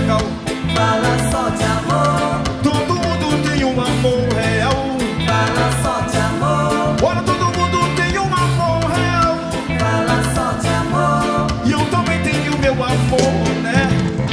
legal. Fala só de amor. Todo mundo tem um amor real. Fala só de amor. Ora, todo mundo tem um amor real. Fala só de amor. E eu também tenho meu amor, né?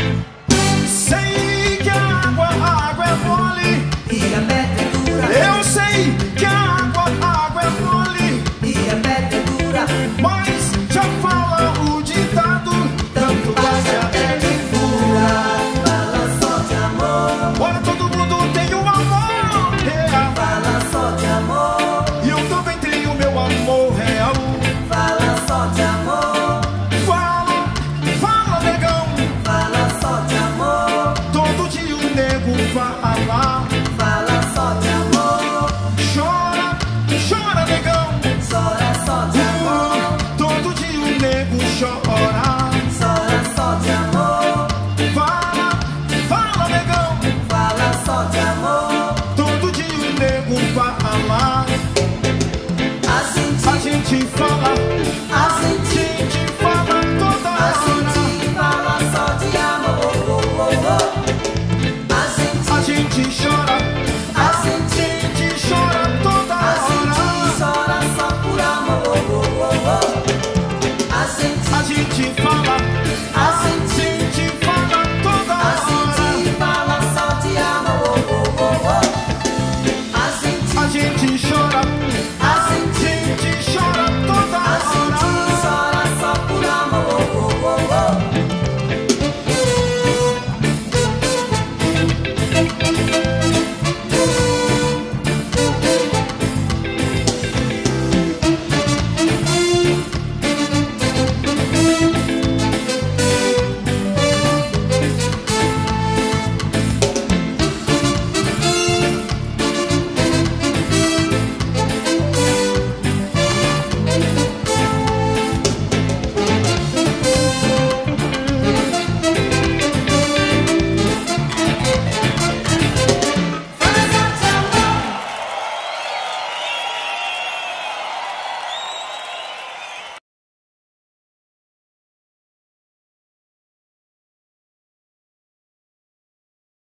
Sei que a água é mole. E a pedra é dura. Eu sei que a água é mole. E a pedra é dura. Mas já fala o ditado, tanto bate até que fura. Fala só de amor. Ora, todo mundo tem um amor real. Fala só de amor. E eu também tenho meu amor real. Fala só de amor. Fala, negão. Fala só de amor. Todo dia o nego fala. Fala só de amor. Chora, negão. Chora só de amor. Todo dia o nego chora. Chora só de amor. Fala, negão. Fala só de amor. Todo dia o nego fala. A A gente fala. a